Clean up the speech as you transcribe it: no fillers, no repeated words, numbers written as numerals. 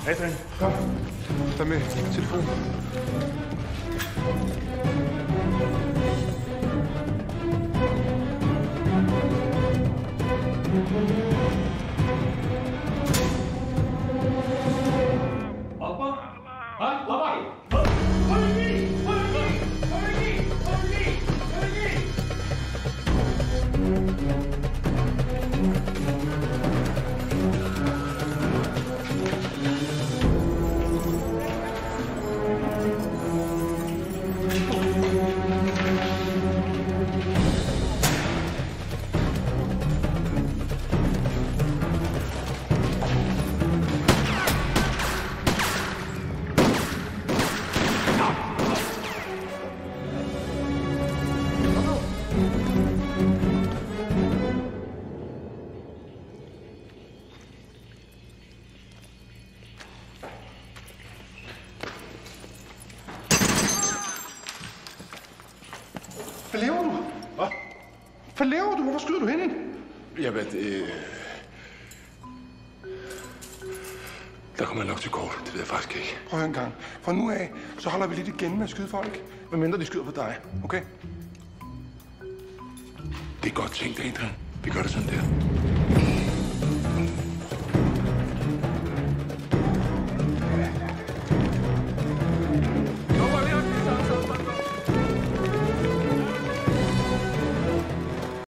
Adrian, Kom. Tag med telefonen. Hvad laver du? Hvad? Hvad laver du? Hvor skyder du hen? Jamen, der kommer jeg nok til kort. Det ved jeg faktisk ikke. Prøv at høre en gang. Fra nu af, så holder vi lidt igen med at skyde folk. Hvad mindre de skyder på dig, okay? Det er godt tænkt, Adrian. Vi gør det sådan der.